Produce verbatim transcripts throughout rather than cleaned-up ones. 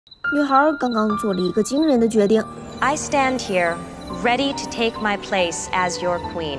女孩刚刚做了一个惊人的决定。 I stand here, ready to take my place as your queen,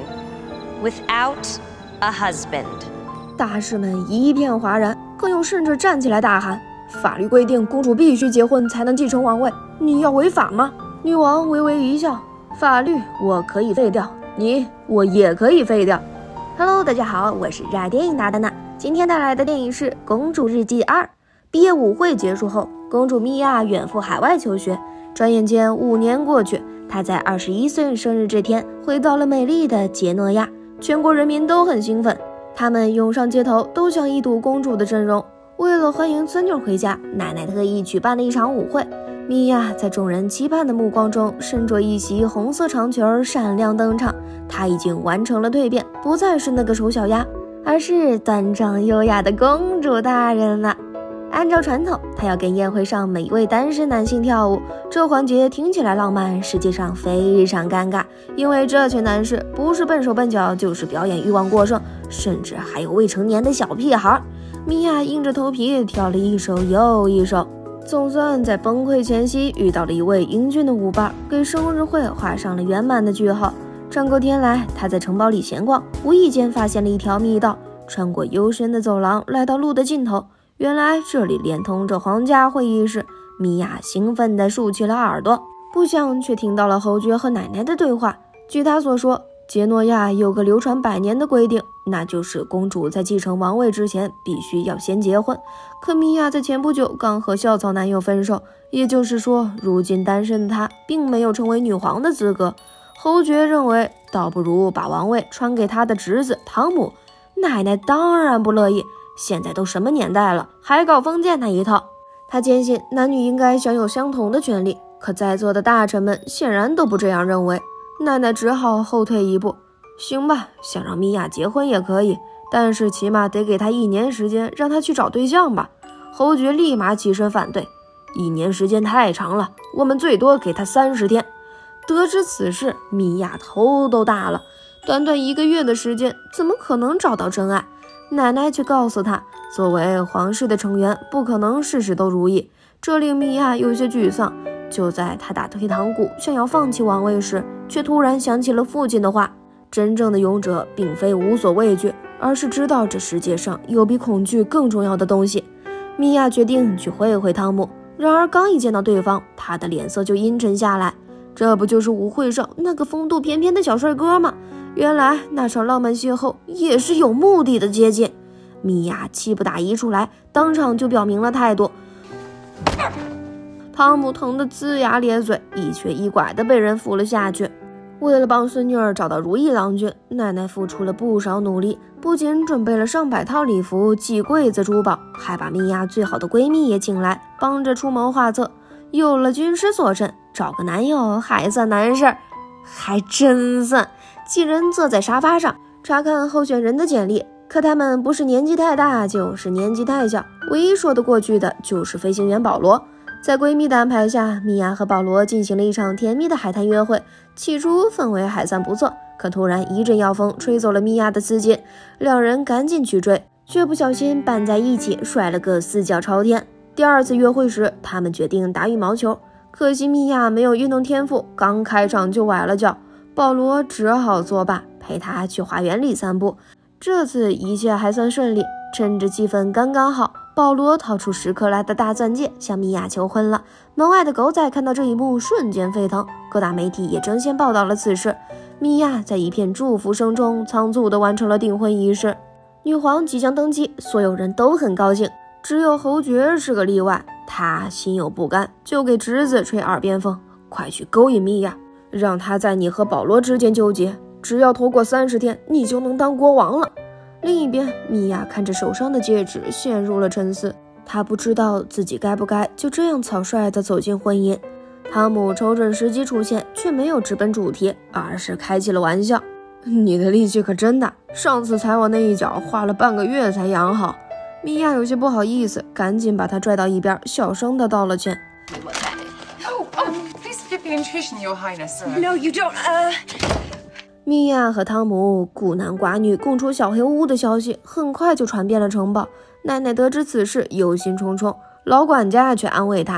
without a husband. 大士们一片哗然，更有甚至站起来大喊：法律规定公主必须结婚才能继承王位，你要违法吗？女王微微一笑：法律我可以废掉，你我也可以废掉。Hello， 大家好，我是热爱电影大丹娜，今天带来的电影是《公主日记二》。毕业舞会结束后，公主米娅远赴海外求学，转眼间五年过去，她在二十一岁生日这天回到了美丽的杰诺亚，全国人民都很兴奋，他们涌上街头，都想一睹公主的真容。为了欢迎孙女回家，奶奶特意举办了一场舞会。米娅在众人期盼的目光中，身着一袭红色长裙闪亮登场。她已经完成了蜕变，不再是那个丑小鸭，而是端庄优雅的公主大人了。按照传统，她要跟宴会上每一位单身男性跳舞，这环节听起来浪漫，实际上非常尴尬，因为这群男士不是笨手笨脚，就是表演欲望过剩，甚至还有未成年的小屁孩。米娅硬着头皮跳了一首又一首，总算在崩溃前夕遇到了一位英俊的舞伴，给生日会画上了圆满的句号。转过天来，她在城堡里闲逛，无意间发现了一条密道，穿过幽深的走廊，来到路的尽头。原来这里连通着皇家会议室。米娅兴奋地竖起了耳朵，不想却听到了侯爵和奶奶的对话。据他所说，杰诺亚有个流传百年的规定，那就是公主在继承王位之前必须要先结婚。可米娅在前不久刚和校草男友分手，也就是说，如今单身的她并没有成为女皇的资格。侯爵认为，倒不如把王位传给他的侄子汤姆。奶奶当然不乐意，现在都什么年代了，还搞封建那一套。他坚信男女应该享有相同的权利，可在座的大臣们显然都不这样认为。奶奶只好后退一步，行吧，想让米娅结婚也可以，但是起码得给她一年时间，让她去找对象吧。侯爵立马起身反对，一年时间太长了，我们最多给她三十天。得知此事，米娅头都大了，短短一个月的时间，怎么可能找到真爱？奶奶却告诉她，作为皇室的成员，不可能事事都如意，这令米娅有些沮丧。就在她打退堂鼓，想要放弃王位时，却突然想起了父亲的话：真正的勇者并非无所畏惧，而是知道这世界上有比恐惧更重要的东西。米娅决定去会会汤姆，然而刚一见到对方，她的脸色就阴沉下来。这不就是舞会上那个风度翩翩的小帅哥吗？原来那场浪漫邂逅也是有目的的接近。米娅气不打一处来，当场就表明了态度。汤姆疼得龇牙咧嘴，一瘸一拐的被人扶了下去。为了帮孙女儿找到如意郎君，奶奶付出了不少努力，不仅准备了上百套礼服、几柜子珠宝，还把米娅最好的闺蜜也请来，帮着出谋划策。有了军师坐镇，找个男友还算难事儿，还真算。几人坐在沙发上查看候选人的简历，可他们不是年纪太大，就是年纪太小，唯一说得过去的就是飞行员保罗。在闺蜜的安排下，米娅和保罗进行了一场甜蜜的海滩约会。起初氛围还算不错，可突然一阵妖风吹走了米娅的丝巾，两人赶紧去追，却不小心绊在一起，摔了个四脚朝天。第二次约会时，他们决定打羽毛球，可惜米娅没有运动天赋，刚开场就崴了脚，保罗只好作罢，陪她去花园里散步。这次一切还算顺利，趁着气氛刚刚好，保罗掏出十克拉的大钻戒向米娅求婚了。门外的狗仔看到这一幕瞬间沸腾，各大媒体也争先报道了此事。米娅在一片祝福声中仓促地完成了订婚仪式。女皇即将登基，所有人都很高兴，只有侯爵是个例外。他心有不甘，就给侄子吹耳边风：快去勾引米娅，让他在你和保罗之间纠结，只要拖过三十天，你就能当国王了。另一边，米娅看着手上的戒指，陷入了沉思。她不知道自己该不该就这样草率地走进婚姻。汤姆瞅准时机出现，却没有直奔主题，而是开起了玩笑：你的力气可真大，上次踩我那一脚花了半个月才养好。米娅有些不好意思，赶紧把他拽到一边，小声地道了歉。 Oh, um, please forgive the intrusion, Your Highness. No, you don't. Uh. 米娅和汤姆孤男寡女共处小黑屋的消息很快就传遍了城堡。奶奶得知此事，忧心忡忡，老管家却安慰她：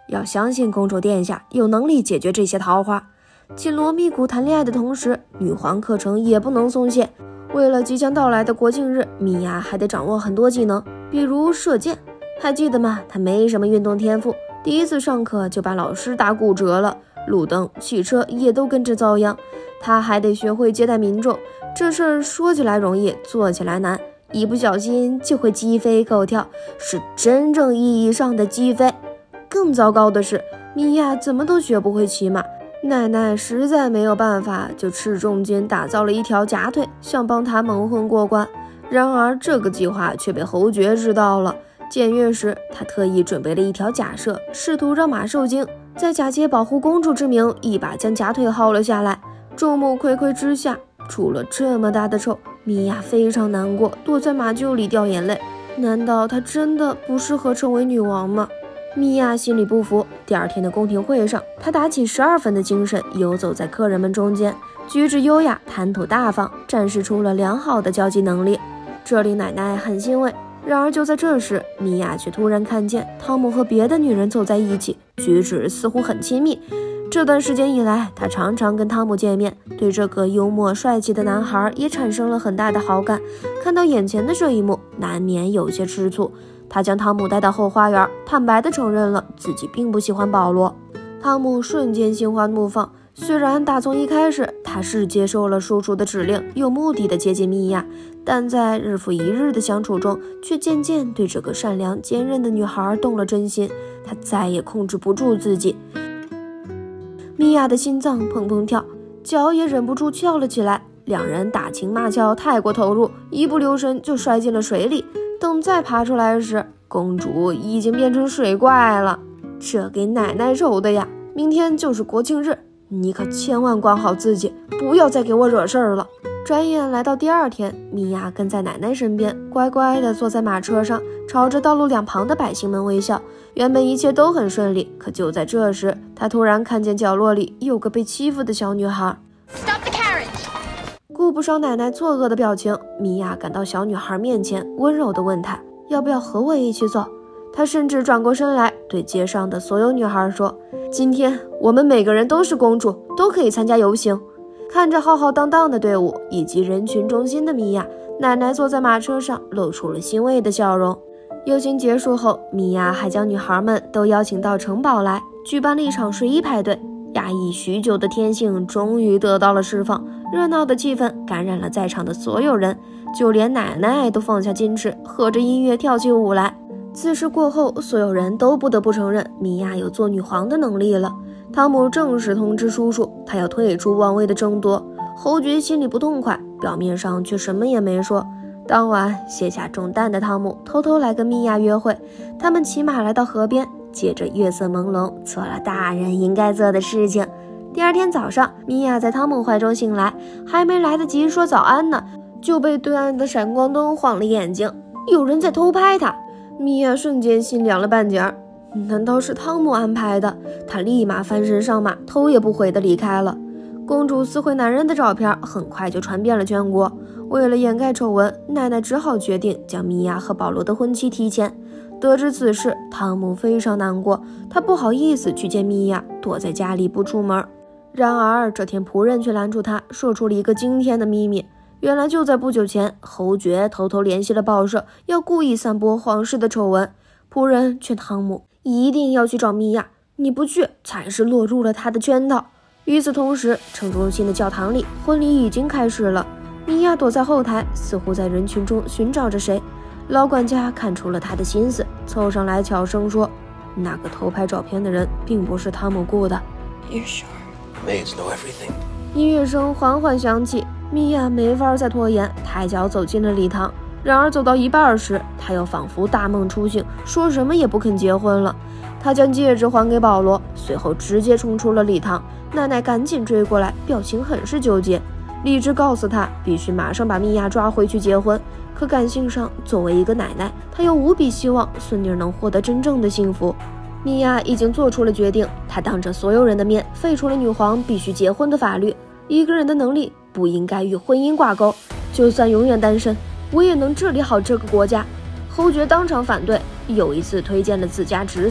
要相信公主殿下有能力解决这些桃花。紧锣密鼓谈恋爱的同时，女皇课程也不能松懈。为了即将到来的国庆日，米娅还得掌握很多技能，比如射箭。还记得吗？她没什么运动天赋，第一次上课就把老师打骨折了，路灯、汽车也都跟着遭殃。她还得学会接待民众，这事儿说起来容易，做起来难，一不小心就会鸡飞狗跳，是真正意义上的鸡飞。更糟糕的是，米娅怎么都学不会骑马。奶奶实在没有办法，就斥重金打造了一条假腿，想帮她蒙混过关。然而这个计划却被侯爵知道了。检阅时，他特意准备了一条假设，试图让马受惊，在假借保护公主之名，一把将假腿薅了下来。众目睽睽之下，出了这么大的丑，米娅非常难过，躲在马厩里掉眼泪。难道她真的不适合成为女王吗？米娅心里不服。第二天的宫廷会上，她打起十二分的精神，游走在客人们中间，举止优雅，谈吐大方，展示出了良好的交际能力，这令奶奶很欣慰。然而就在这时，米娅却突然看见汤姆和别的女人走在一起，举止似乎很亲密。这段时间以来，她常常跟汤姆见面，对这个幽默帅气的男孩也产生了很大的好感。看到眼前的这一幕，难免有些吃醋。他将汤姆带到后花园，坦白地承认了自己并不喜欢保罗。汤姆瞬间心花怒放，虽然打从一开始他是接受了叔叔的指令，有目的地接近米娅，但在日复一日的相处中，却渐渐对这个善良坚韧的女孩动了真心。他再也控制不住自己，米娅的心脏砰砰跳，脚也忍不住翘了起来。两人打情骂俏太过投入，一不留神就摔进了水里。等再爬出来时，公主已经变成水怪了。这给奶奶愁的呀！明天就是国庆日，你可千万管好自己，不要再给我惹事儿了。转眼来到第二天，米娅跟在奶奶身边，乖乖地坐在马车上，朝着道路两旁的百姓们微笑。原本一切都很顺利，可就在这时，她突然看见角落里有个被欺负的小女孩。 Stop the carriage! 顾不上奶奶错愕的表情，米娅赶到小女孩面前，温柔地问她要不要和我一起走。她甚至转过身来，对街上的所有女孩说：今天我们每个人都是公主，都可以参加游行。看着浩浩荡荡的队伍以及人群中心的米娅，奶奶坐在马车上，露出了欣慰的笑容。游行结束后，米娅还将女孩们都邀请到城堡来，举办了一场睡衣派对。压抑许久的天性终于得到了释放，热闹的气氛感染了在场的所有人，就连奶奶都放下矜持，和着音乐跳起舞来。此事过后，所有人都不得不承认米娅有做女皇的能力了。汤姆正式通知叔叔，他要退出王位的争夺。侯爵心里不痛快，表面上却什么也没说。当晚卸下重担的汤姆偷偷来跟米娅约会，他们骑马来到河边，借着月色朦胧，做了大人应该做的事情。第二天早上，米娅在汤姆怀中醒来，还没来得及说早安呢，就被对岸的闪光灯晃了眼睛，有人在偷拍她。米娅瞬间心凉了半截，难道是汤姆安排的？她立马翻身上马，头也不回地离开了。公主撕毁男人的照片很快就传遍了全国，为了掩盖丑闻，奶奶只好决定将米娅和保罗的婚期提前。得知此事，汤姆非常难过，他不好意思去见米娅，躲在家里不出门。然而这天仆人却拦住他，说出了一个惊天的秘密。原来就在不久前，侯爵偷偷联系了报社，要故意散播皇室的丑闻。仆人劝汤姆一定要去找米娅，你不去才是落入了他的圈套。与此同时，城中心的教堂里，婚礼已经开始了。米娅躲在后台，似乎在人群中寻找着谁。老管家看出了他的心思，凑上来悄声说：那个偷拍照片的人并不是汤姆雇的。 You sure? Maids know everything. 音乐声缓缓响起，米娅没法再拖延，抬脚走进了礼堂。然而走到一半时，她又仿佛大梦初醒，说什么也不肯结婚了。她将戒指还给保罗，随后直接冲出了礼堂。奶奶赶紧追过来，表情很是纠结。理智告诉她必须马上把米娅抓回去结婚，可感性上，作为一个奶奶，她又无比希望孙女能获得真正的幸福。米娅已经做出了决定，她当着所有人的面废除了女皇必须结婚的法律。一个人的能力不应该与婚姻挂钩，就算永远单身，我也能治理好这个国家。侯爵当场反对，又一次推荐了自家侄子，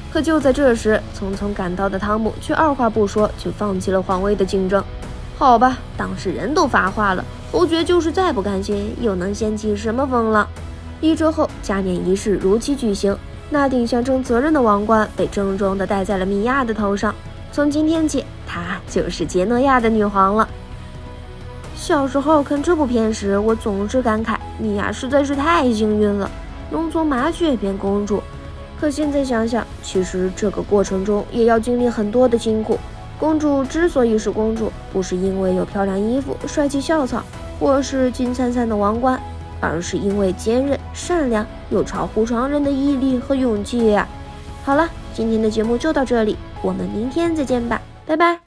可就在这时，匆匆赶到的汤姆却二话不说就放弃了皇位的竞争。好吧，当事人都发话了，侯爵就是再不甘心，又能掀起什么风浪？一周后，加冕仪式如期举行，那顶象征责任的王冠被郑重地戴在了米娅的头上。从今天起，她就是杰诺亚的女皇了。小时候看这部片时，我总是感慨，米娅实在是太幸运了，能从麻雀变公主。可现在想想，其实这个过程中也要经历很多的辛苦。公主之所以是公主，不是因为有漂亮衣服、帅气校草，或是金灿灿的王冠，而是因为坚韧、善良，有超乎常人的毅力和勇气呀。好了，今天的节目就到这里，我们明天再见吧，拜拜。